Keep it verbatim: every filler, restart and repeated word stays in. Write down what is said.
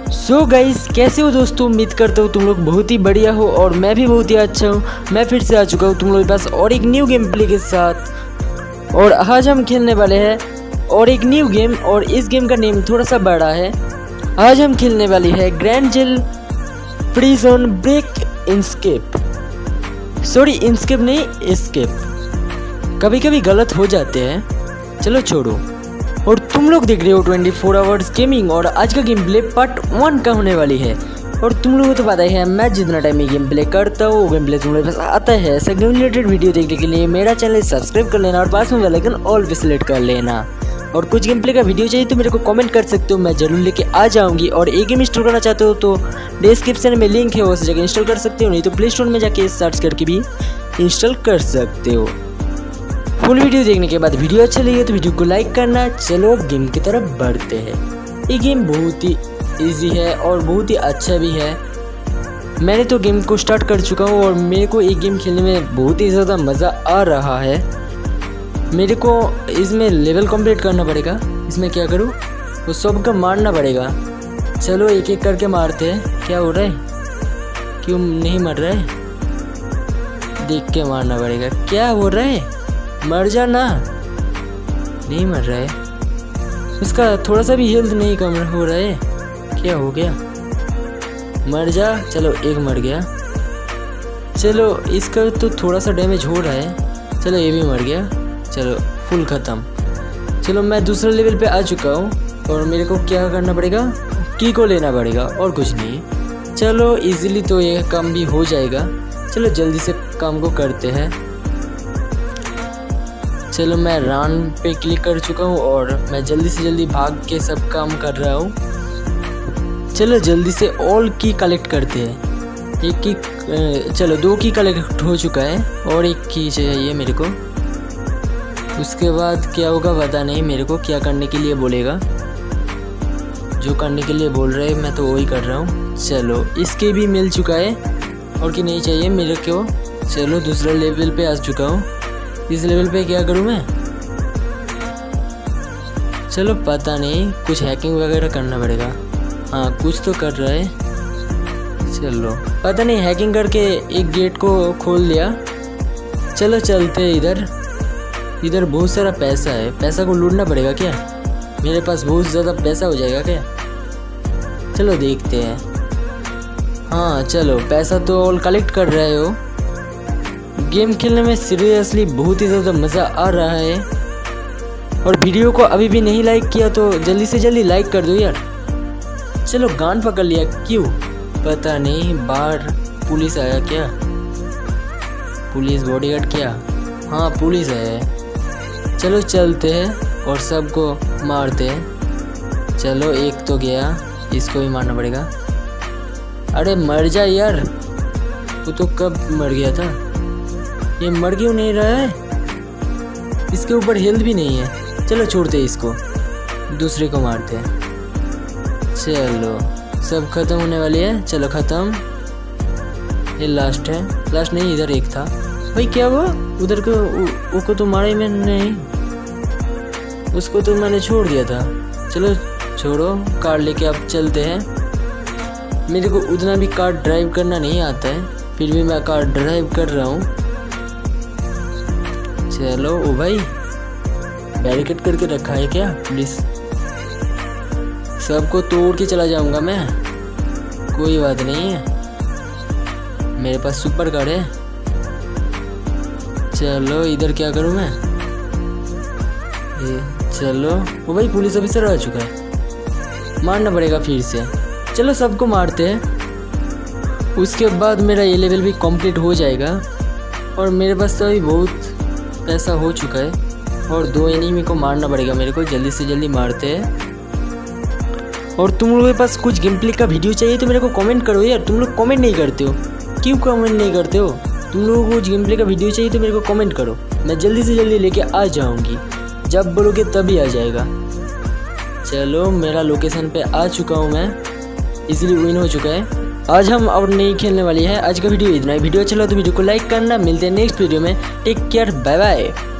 So guys, कैसे हो दोस्तों। उम्मीद करता हूँ तुम लोग बहुत ही बढ़िया हो और मैं भी बहुत ही अच्छा हूँ। मैं फिर से आ चुका हूँ तुम लोगों के पास और एक न्यू गेम प्ले के साथ। और आज हम खेलने वाले हैं और एक न्यू गेम, और इस गेम का नेम थोड़ा सा बड़ा है। आज हम खेलने वाली है grand jail prison break inscape. Sorry, inscape नहीं, एस्केप। कभी कभी गलत हो जाते हैं, चलो छोड़ो। और तुम लोग देख रहे हो ट्वेंटी फोर आवर्स गेमिंग, और आज का गेम प्ले पार्ट वन का होने वाली है। और तुम लोगों को तो पता ही है, मैं जितना टाइम ये गेम प्ले करता हूँ वो गेम प्ले तुम लोगों के पास आता है। ऐसा गेम रिलेटेड वीडियो देखने के लिए मेरा चैनल सब्सक्राइब कर लेना और पास में बेल आइकन ऑल पे सिलेक्ट कर लेना। और कुछ गेम प्ले का वीडियो चाहिए तो मेरे को कमेंट कर सकते हो, मैं जरूर लेके आ जाऊंगी। और एक गेम इंस्टॉल करना चाहते हो तो डिस्क्रिप्शन में लिंक है, वो से जाकर इंस्टॉल कर सकते हो, नहीं तो प्ले स्टोर में जाके सर्च करके भी इंस्टॉल कर सकते हो। फुल वीडियो देखने के बाद वीडियो अच्छा लगे तो वीडियो को लाइक करना। चलो गेम की तरफ बढ़ते हैं। ये गेम बहुत ही इजी है और बहुत ही अच्छा भी है। मैंने तो गेम को स्टार्ट कर चुका हूँ और मेरे को ये गेम खेलने में बहुत ही ज़्यादा मज़ा आ रहा है। मेरे को इसमें लेवल कंप्लीट करना पड़ेगा। इसमें क्या करूँ, वो सबका मारना पड़ेगा। चलो एक एक करके मारते हैं। क्या हो रहा है, क्यों नहीं मर रहा है, देख के मारना पड़ेगा। क्या हो रहा है, मर जा ना। नहीं मर रहा है, उसका थोड़ा सा भी हेल्थ नहीं कम हो रहा है। क्या हो गया, मर जा। चलो एक मर गया। चलो इसका तो थोड़ा सा डैमेज हो रहा है। चलो ये भी मर गया। चलो फुल ख़त्म। चलो मैं दूसरे लेवल पे आ चुका हूँ और मेरे को क्या करना पड़ेगा, की को लेना पड़ेगा और कुछ नहीं। चलो इजीली तो ये काम भी हो जाएगा। चलो जल्दी से काम को करते हैं। चलो मैं रन पे क्लिक कर चुका हूँ और मैं जल्दी से जल्दी भाग के सब काम कर रहा हूँ। चलो जल्दी से ऑल की कलेक्ट करते हैं। एक की, चलो दो की कलेक्ट हो चुका है और एक की चाहिए मेरे को। उसके बाद क्या होगा पता नहीं, मेरे को क्या करने के लिए बोलेगा। जो करने के लिए बोल रहे हैं मैं तो वही कर रहा हूँ। चलो इसके भी मिल चुका है और कि नहीं चाहिए मेरे को। चलो दूसरा लेवल पे आ चुका हूँ। इस लेवल पे क्या करूँ मैं, चलो पता नहीं, कुछ हैकिंग वगैरह करना पड़ेगा। हाँ कुछ तो कर रहा है। चलो पता नहीं, हैकिंग करके एक गेट को खोल दिया। चलो चलते हैं इधर। इधर बहुत सारा पैसा है, पैसा को लूटना पड़ेगा क्या। मेरे पास बहुत ज़्यादा पैसा हो जाएगा क्या, चलो देखते हैं। हाँ चलो पैसा तो ऑल कलेक्ट कर रहे हो। गेम खेलने में सीरियसली बहुत ही ज़्यादा मज़ा आ रहा है। और वीडियो को अभी भी नहीं लाइक किया तो जल्दी से जल्दी लाइक कर दो यार। चलो गान पकड़ लिया, क्यों पता नहीं, बाहर पुलिस आया क्या, पुलिस बॉडीगार्ड क्या, हाँ पुलिस है। चलो चलते हैं और सबको मारते हैं। चलो एक तो गया, इसको भी मारना पड़ेगा। अरे मर जा यार, वो तो कब मर गया था। ये मर क्यों नहीं रहा है, इसके ऊपर हेल्थ भी नहीं है। चलो छोड़ते हैं इसको, दूसरे को मारते हैं। चलो सब खत्म होने वाली है। चलो ख़त्म, ये लास्ट है। लास्ट नहीं, इधर एक था भाई। क्या हुआ उधर को, वो को तो मारा ही मैंने नहीं, उसको तो मैंने छोड़ दिया था। चलो छोड़ो, कार लेके अब चलते हैं। मेरे को उतना भी कार ड्राइव करना नहीं आता है, फिर भी मैं कार ड्राइव कर रहा हूँ। चलो ओ भाई, बैरिकेड करके रखा है क्या पुलिस, सबको तोड़ के चला जाऊंगा मैं। कोई बात नहीं है, मेरे पास सुपर कार है। चलो इधर क्या करूं मैं, ये चलो ओ भाई, पुलिस ऑफिसर आ चुका है, मारना पड़ेगा फिर से। चलो सबको मारते हैं, उसके बाद मेरा ये लेवल भी कंप्लीट हो जाएगा। और मेरे पास तो अभी बहुत पैसा हो चुका है और दो एनिमी को मारना पड़ेगा मेरे को। जल्दी से जल्दी मारते हैं। और तुम लोगों के पास कुछ गेम प्ले का वीडियो चाहिए तो मेरे को कमेंट करो यार। तुम लोग कमेंट नहीं करते हो, क्यों कमेंट नहीं करते हो। तुम लोगों को कुछ गेम प्ले का वीडियो चाहिए तो मेरे को कमेंट करो, मैं जल्दी से जल्दी लेके आ जाऊंगी। जब बोलोगे तभी आ जाएगा। चलो मेरा लोकेशन पे आ चुका हूँ मैं, इजीली विन हो चुका है। आज हम और नहीं खेलने वाली है। आज का वीडियो इतना ही। वीडियो अच्छा लगा तो वीडियो को लाइक करना। मिलते हैं नेक्स्ट वीडियो में। Take care, bye bye.